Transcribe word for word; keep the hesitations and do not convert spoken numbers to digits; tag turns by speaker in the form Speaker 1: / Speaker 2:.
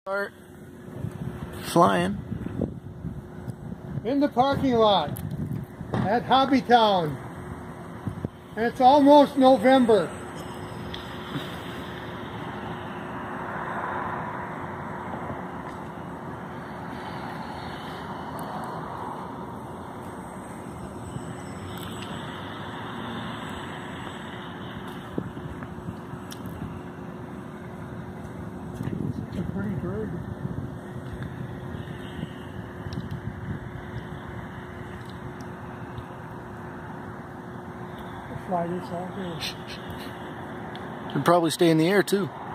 Speaker 1: Start flying
Speaker 2: in the parking lot at Hobbytown, and it's almost November. It's a pretty bird. Fly this out here.
Speaker 1: Can probably stay in the air too.